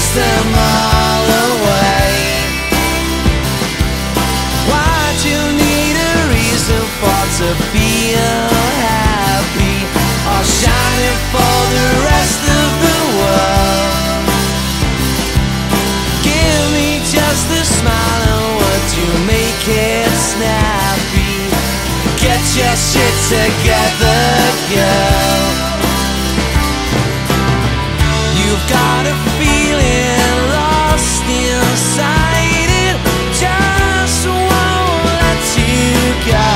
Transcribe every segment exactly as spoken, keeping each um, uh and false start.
them all away. Why'd you need a reason for to feel happy, or shining for the rest of the world? Give me just a smile and would you make it snappy? Get your shit together, girl. You've got a feeling lost inside, it just won't let you go.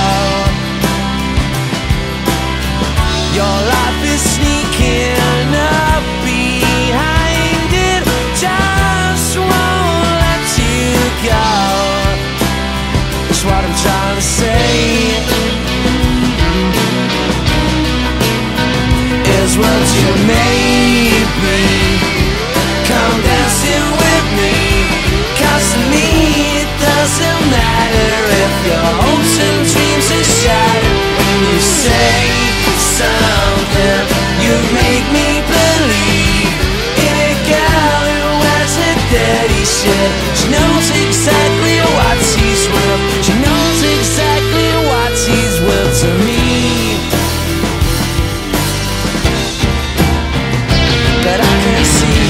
Your life is sneaking up behind, it just won't let you go. That's what I'm trying to say. Is what you made me. Come dancing with me, 'cause to me it doesn't matter if your hopes and dreams are shattered. When you say something, you make me believe in a girl who wears a dirty shirt. She knows exactly what she's worth. She knows exactly what she's worth to me. But I can see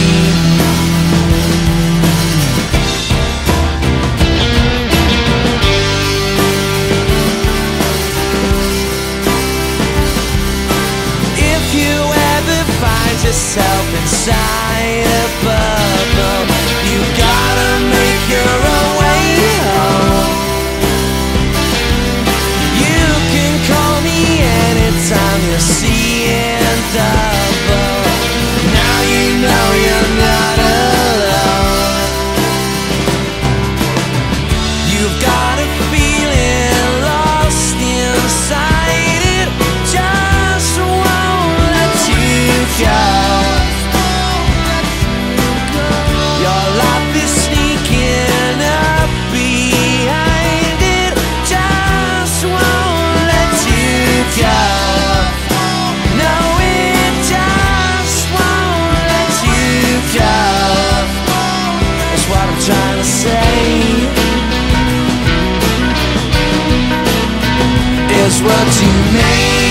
if you ever find yourself inside a bubble, you gotta make your own way home. You can call me anytime you're seeing double. Now you know you're not alone. You've got a feeling lost inside, it just won't let you go. Your life is sneaking up behind, it just won't let you go. No, it just won't let you go. That's what I'm trying to say. Is what you made.